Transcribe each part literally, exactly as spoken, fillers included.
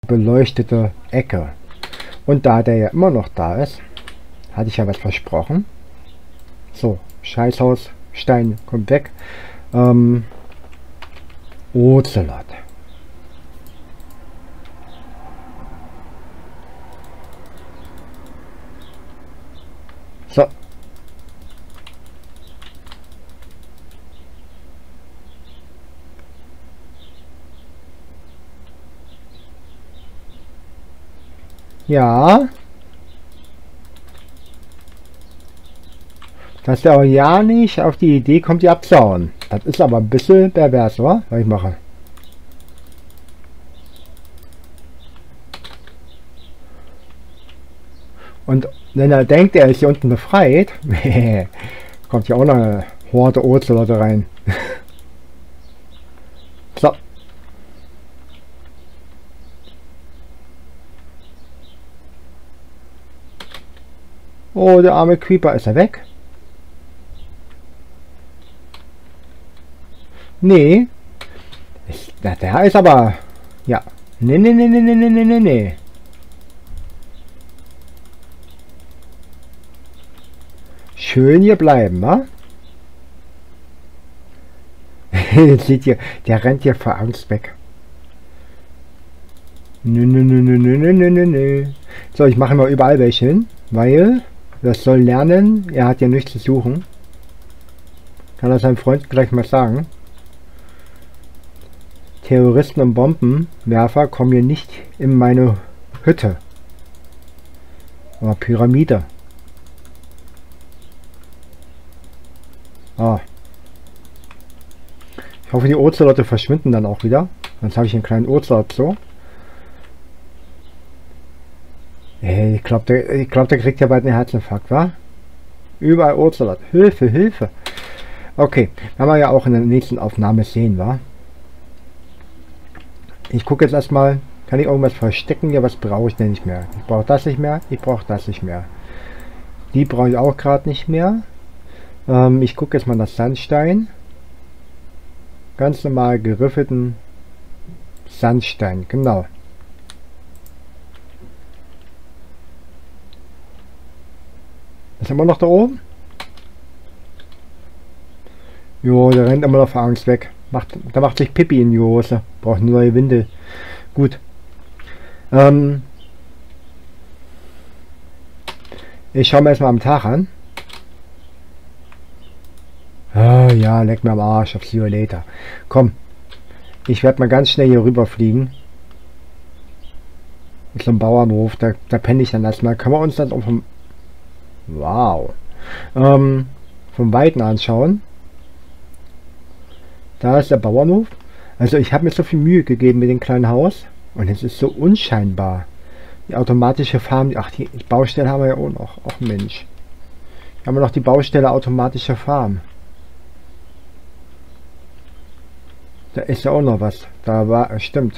beleuchtete Ecke. Und da der ja immer noch da ist, hatte ich ja was versprochen. So, Scheißhaus, Stein kommt weg. Ähm, Ocelot. So. Ja. Dass der auch ja nicht auf die Idee kommt, die abzuhauen. Das ist aber ein bisschen pervers, oder? Was ich mache. Und wenn er denkt, er ist hier unten befreit, kommt ja auch noch eine Horde Ozelotte rein. So. Oh, der arme Creeper, ist er weg? Nee. Ich, der, der ist aber... Ja. Nee, nee, nee, nee, nee, nee, nee, nee. Schön hier bleiben, wa? Seht ihr, der rennt hier vor Angst weg. Nö, nö, nö, nö, nö, nö, nö, nö. So, ich mache mal überall welche hin, weil das soll lernen, er hat ja nichts zu suchen. Kann er seinem Freund gleich mal sagen. Terroristen und Bombenwerfer kommen hier nicht in meine Hütte. Aber Pyramide. Ah. Ich hoffe, die Ozelotte verschwinden dann auch wieder. Sonst habe ich einen kleinen Ozelot so. Hey, ich glaube, der, ich glaub, der kriegt ja bald einen Herzinfarkt, wa? Überall Ozelot. Hilfe, Hilfe. Okay, werden wir ja auch in der nächsten Aufnahme sehen, wa? Ich gucke jetzt erstmal, kann ich irgendwas verstecken? Ja, was brauche ich denn nicht mehr? Ich brauche das nicht mehr, ich brauche das nicht mehr. Die brauche ich auch gerade nicht mehr. Ähm, ich gucke jetzt mal das Sandstein. Ganz normal geriffelten Sandstein, genau. Ist immer noch da oben? Jo, der rennt immer noch vor Angst weg. Macht, da macht sich Pippi in die Hose. Braucht eine neue Windel. Gut. Ähm ich schaue mir erstmal am Tag an. Oh, ja, leck mir am Arsch. Auf See you later. Komm. Ich werde mal ganz schnell hier rüber fliegen. Mit so einem Bauernhof. Da, da penne ich dann erstmal. Können wir uns das auch vom... Wow. Ähm, vom Weiten anschauen. Da ist der Bauernhof. Also ich habe mir so viel Mühe gegeben mit dem kleinen Haus. Und es ist so unscheinbar. Die automatische Farm. Ach, die Baustelle haben wir ja auch noch. Ach Mensch. Hier haben wir noch die Baustelle automatische Farm. Da ist ja auch noch was. Da war... Stimmt.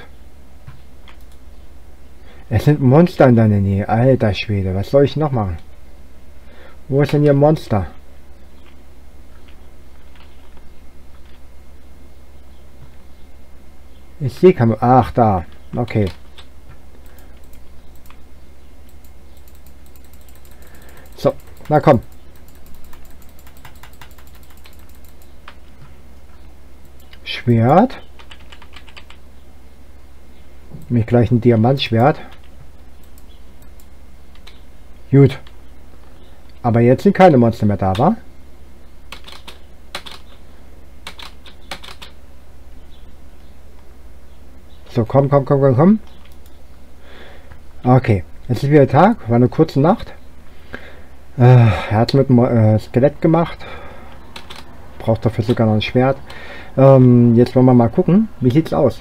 Es sind Monster in deiner Nähe. Alter Schwede. Was soll ich noch machen? Wo ist denn hier Monster? Ich sehe keine... Ach, da. Okay. So, na komm. Schwert. Mich gleich ein Diamantschwert. Gut. Aber jetzt sind keine Monster mehr da, wa? So, komm, komm, komm, komm, komm. Okay, jetzt ist wieder Tag, war eine kurze Nacht. Äh, er hat mit dem äh, Skelett gemacht. Braucht dafür sogar noch ein Schwert. Ähm, jetzt wollen wir mal gucken, wie sieht's aus.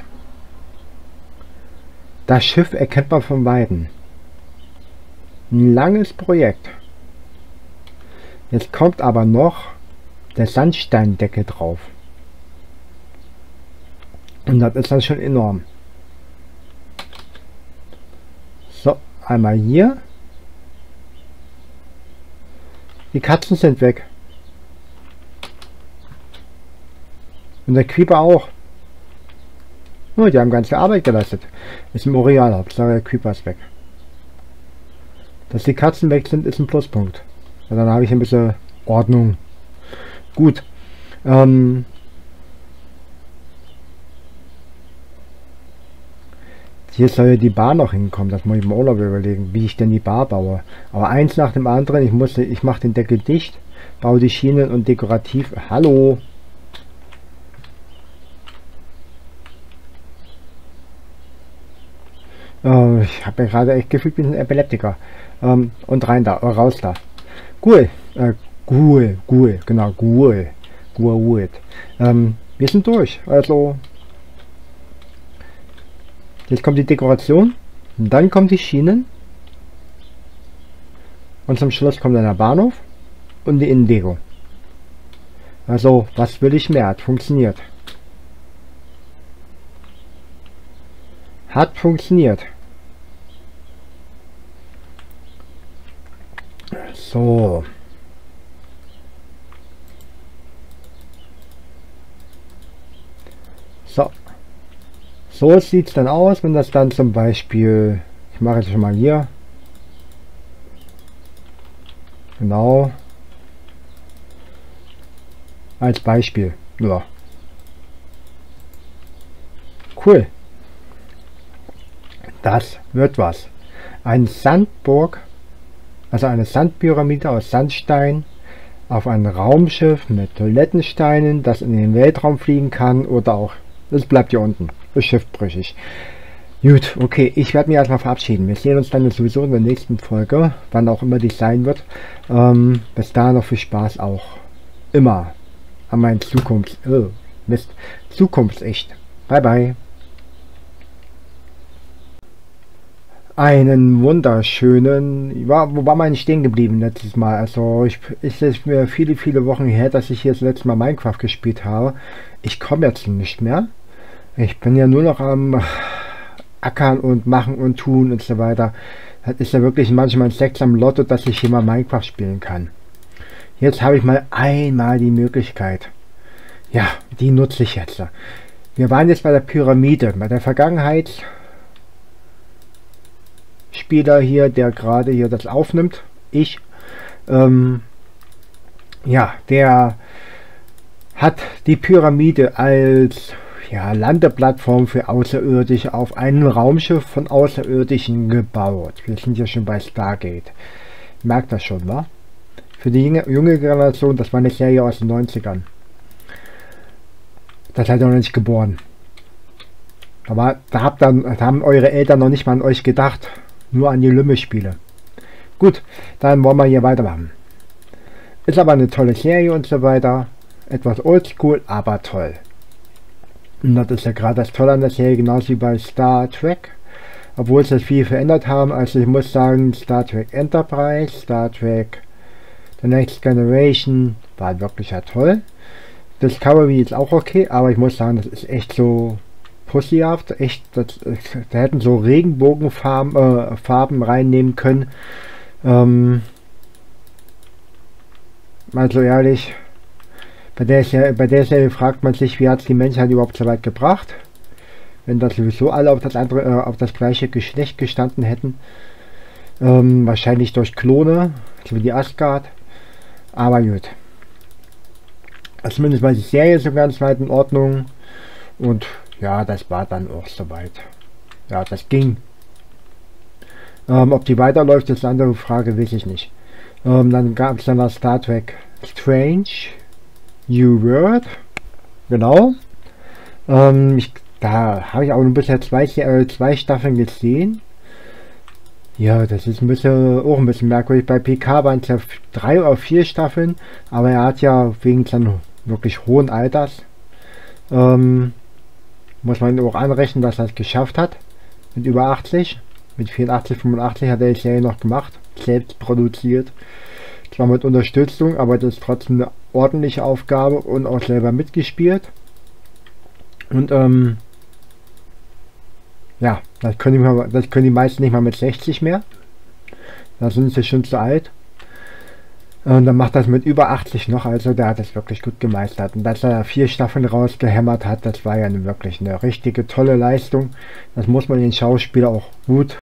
Das Schiff erkennt man von Weitem. Ein langes Projekt. Jetzt kommt aber noch der Sandsteindeckel drauf. Und das ist dann schon enorm. So, einmal hier. Die Katzen sind weg. Und der Creeper auch. Oh, die haben ganze Arbeit geleistet. Ist im Original, Hauptsache der Creeper ist weg. Dass die Katzen weg sind, ist ein Pluspunkt. Ja, dann habe ich ein bisschen Ordnung. Gut. Ähm, hier soll ja die Bar noch hinkommen. Das muss ich mir auch noch überlegen, wie ich denn die Bar baue. Aber eins nach dem anderen. Ich muss, ich mache den Deckel dicht, baue die Schienen und dekorativ. Hallo. Äh, ich habe ja gerade echt gefühlt, wie ein Epileptiker. Ähm, und rein da, äh, raus da. Cool. Äh, Cool, cool, genau, cool, cool. Ähm, wir sind durch. Also, jetzt kommt die Dekoration, dann kommen die Schienen und zum Schluss kommt dann der Bahnhof und die Innendeko. Also, was will ich mehr? Hat funktioniert. Hat funktioniert. So. So, so sieht es dann aus, wenn das dann zum Beispiel, ich mache es schon mal hier, genau, als Beispiel, ja, cool, das wird was, ein Sandburg, also eine Sandpyramide aus Sandstein, auf ein Raumschiff mit Toilettensteinen, das in den Weltraum fliegen kann oder auch. Das bleibt hier unten. Ist schiffbrüchig. Gut, okay. Ich werde mich erstmal verabschieden. Wir sehen uns dann sowieso in der nächsten Folge, wann auch immer die sein wird. Ähm, bis dahin noch viel Spaß auch. Immer an meinen Zukunfts... Oh, Mist. Zukunftsecht. Bye, bye. Einen wunderschönen... Ja, wo war man stehen geblieben letztes Mal? Also, ich, ist es mir viele, viele Wochen her, dass ich hier das letzte Mal Minecraft gespielt habe. Ich komme jetzt nicht mehr. Ich bin ja nur noch am Ackern und Machen und Tun und so weiter. Das ist ja wirklich manchmal ein Sex am Lotto, dass ich hier mal Minecraft spielen kann. Jetzt habe ich mal einmal die Möglichkeit. Ja, die nutze ich jetzt. Wir waren jetzt bei der Pyramide, bei der Vergangenheit. Spieler hier, der gerade hier das aufnimmt. Ich. Ähm, ja, der hat die Pyramide als ja, Landeplattform für Außerirdische auf einem Raumschiff von Außerirdischen gebaut. Wir sind ja schon bei Stargate. Merkt das schon, wa? Für die junge, junge Generation, das war eine Serie aus den neunzigern. Das seid ihr noch nicht geboren. Aber da, habt dann, da haben eure Eltern noch nicht mal an euch gedacht. Nur an die Lümme-Spiele. Gut, dann wollen wir hier weitermachen. Ist aber eine tolle Serie und so weiter. Etwas oldschool, aber toll. Und das ist ja gerade das Tolle an der Serie, genauso wie bei Star Trek. Obwohl sie das viel verändert haben. Also ich muss sagen, Star Trek Enterprise, Star Trek The Next Generation war wirklich ja toll. Discovery ist auch okay, aber ich muss sagen, das ist echt so pussyhaft. Echt, das, da hätten so Regenbogenfarben äh, Farben reinnehmen können. Ähm, mal so ehrlich. Bei der, Serie, bei der Serie fragt man sich, wie hat es die Menschheit überhaupt so weit gebracht? Wenn das sowieso alle auf das andere, äh, auf das gleiche Geschlecht gestanden hätten. Ähm, wahrscheinlich durch Klone, so wie die Asgard. Aber gut. Also zumindest war die Serie so ganz weit in Ordnung. Und ja, das war dann auch soweit. Ja, das ging. Ähm, ob die weiterläuft, ist eine andere Frage, weiß ich nicht. Ähm, dann gab es dann das Star Trek Strange New World, genau. Ähm, ich, da habe ich auch bisher zwei, äh, zwei Staffeln gesehen. Ja, das ist ein bisschen auch ein bisschen merkwürdig. Bei P K waren es ja drei oder vier Staffeln, aber er hat ja wegen seines wirklich hohen Alters, ähm, muss man auch anrechnen, dass er es geschafft hat. Mit über achtzig, mit vierundachtzig, fünfundachtzig hat er die Serie noch gemacht, selbst produziert. Zwar mit Unterstützung, aber das ist trotzdem eine ordentliche Aufgabe und auch selber mitgespielt. Und ähm, ja, das können, die mal, das können die meisten nicht mal mit sechzig mehr. Da sind sie schon zu alt. Und dann macht das mit über achtzig noch, also der hat es wirklich gut gemeistert. Und dass er vier Staffeln rausgehämmert hat, das war ja wirklich eine richtige tolle Leistung. Das muss man den Schauspieler auch gut